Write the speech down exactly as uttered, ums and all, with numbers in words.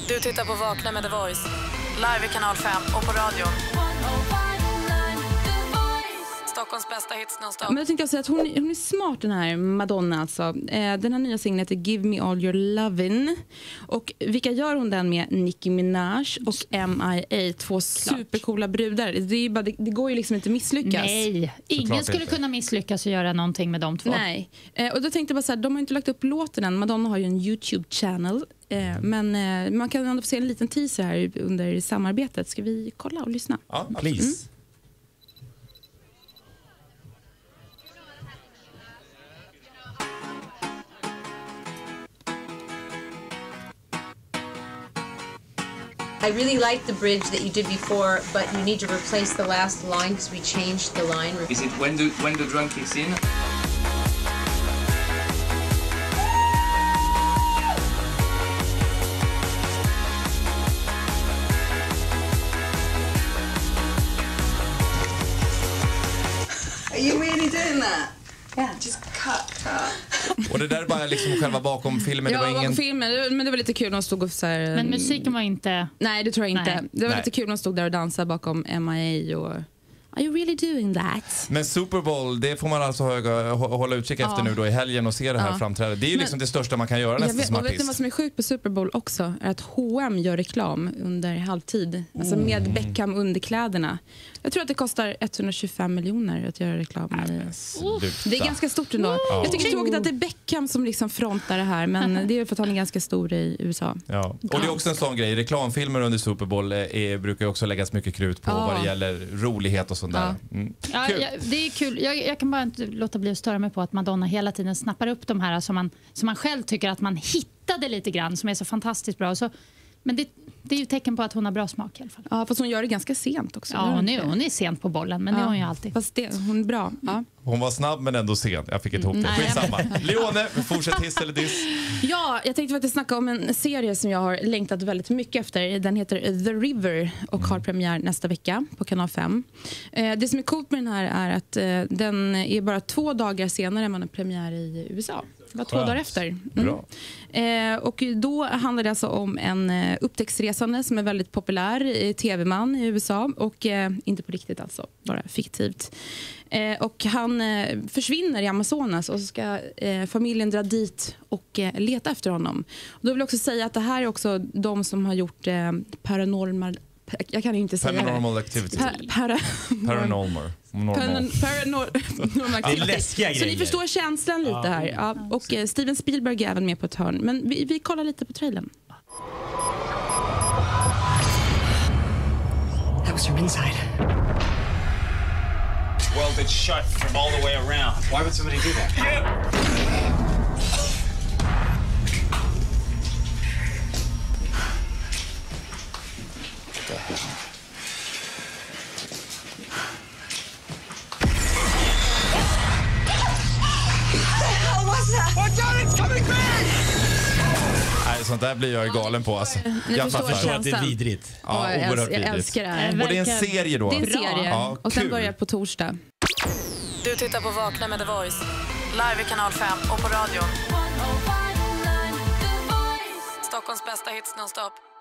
Du tittar på Vakna med The Voice. Live i kanal fem och på radion. Stockholms bästa hits nonstop. Men jag tänkte säga att hon, hon är smart, den här Madonna alltså. Eh, den här nya singeln heter Give Me All Your Lovin'. Och vilka gör hon den med? Nicki Minaj och M I A. Två supercoola brudar. Det, är bara, det, det går ju liksom inte att misslyckas. Nej, ingen skulle inte. kunna misslyckas och göra någonting med de två. Nej, eh, och då tänkte jag bara så här, de har inte lagt upp låten än. Madonna har ju en YouTube-channel. Eh, men eh, man kan ändå få se en liten teaser här under samarbetet. Ska vi kolla och lyssna? Ja, please. Mm. I really like the bridge that you did before, but you need to replace the last line because we changed the line. Is it when the when the drum kicks in? Are you really doing that? Yeah, just cut, cut. Och det där är bara liksom själva bakom filmen. Ja, det var bakom ingen... filmen, men det var lite kul när de stod och så här, Men musiken var inte... Nej, det tror jag inte. Nej. Det var Nej. lite kul när de stod där och dansade bakom M I A och... Are you really doing that? Men Super Bowl, det får man alltså höga, hålla utkik efter Ja. nu då i helgen och se det här Ja. framträdandet. Det är ju Men- liksom det största man kan göra Jag nästan vet, som och vet ni artist. vad som är sjukt på Super Bowl också? Är att H och M gör reklam under halvtid. Alltså med Beckham underkläderna. Jag tror att det kostar etthundratjugofem miljoner att göra reklam. I. Sluta. Det är ganska stort ändå. Ja. Jag tycker det är tråkigt att det är Beckham som liksom frontar det här. Men det är för att han är ganska stor i U S A. Ja. Och det är också en sån grej. Reklamfilmer under Super Bowl är, brukar ju också läggas mycket krut på Ja. vad det gäller rolighet och sånt där. Mm. Ja, Kul. ja, det är kul. Jag, jag kan bara inte låta bli att störa mig på att Madonna hela tiden snappar upp de här som man, som man själv tycker att man hittade lite grann, som är så fantastiskt bra. Så, men det, det är ju tecken på att hon har bra smak i alla fall. Ja, fast hon gör det ganska sent också. Ja, hon är, hon är sent på bollen, men det har hon ju alltid. Fast det, hon är bra. Ja. Hon var snabb men ändå sen. Jag fick inte ihop det. Nej. Skitsamma. Leone, fortsätt hiss eller diss. Ja, jag tänkte faktiskt snacka om en serie som jag har längtat väldigt mycket efter. Den heter The River och har premiär nästa vecka på kanal fem. Eh, det som är coolt med den här är att eh, den är bara två dagar senare än man har premiär i U S A. Det var två Skönt. dagar efter. Mm. Bra. Eh, och då handlar det alltså om en eh, upptäcktsresande som är väldigt populär eh, tv-man i U S A. Och eh, inte på riktigt alltså, bara fiktivt. Eh, och han eh, försvinner i Amazonas och så ska eh, familjen dra dit och eh, leta efter honom. Och då vill jag också säga att det här är också de som har gjort eh, paranormal... Jag kan inte säga Paranormal det. activity. Pa, para, Paranormal. Normal. Paranormal. Det är läskiga Så grejer. ni förstår känslan lite Ja. här. Ja, och eh, Steven Spielberg är även med på ett hörn. Men vi, vi kollar lite på trailern. That was from inside. Well, it's shut from all the way around. Why would somebody do that? Nej, sånt där blir jag galen på alltså. Ni Jag förstår fattar. Förstår att det är känslan. vidrigt. Ja, jag, oerhört älskar, jag vidrigt. älskar det här. Och det är en serie då? Det är en serie. Ja, och sen kul. börjar på torsdag. Du tittar på Vakna med The Voice. Live i kanal fem och på radion. Stockholms bästa hits nonstop.